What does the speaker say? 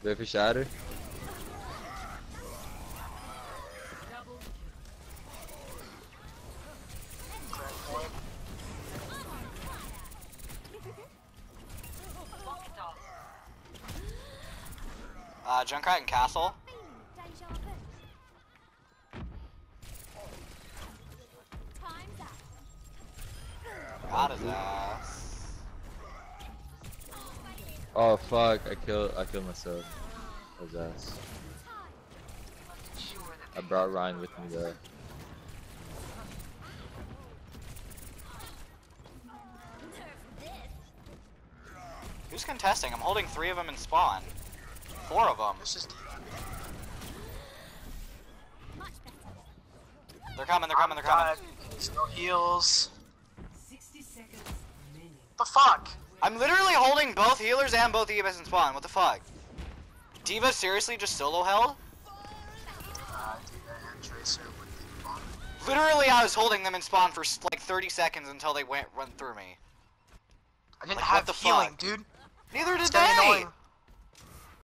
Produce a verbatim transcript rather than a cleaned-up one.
Wait for Shatter. Uh, Junkrat and Castle. Got his ass. Oh fuck! I killed. I killed myself. His ass. I brought Ryan with me though. Who's contesting? I'm holding three of them in spawn. Four of them. They're coming, they're coming, they're coming. There's no heals. sixty seconds. The fuck? I'm literally holding both healers and both E M S in spawn. What the fuck? D.Va seriously just solo held? Uh, D.Va and Tracer would be fun. Literally, I was holding them in spawn for like thirty seconds until they went run through me. I didn't Like, have what the healing, fuck? dude. Neither did It's getting they! annoying.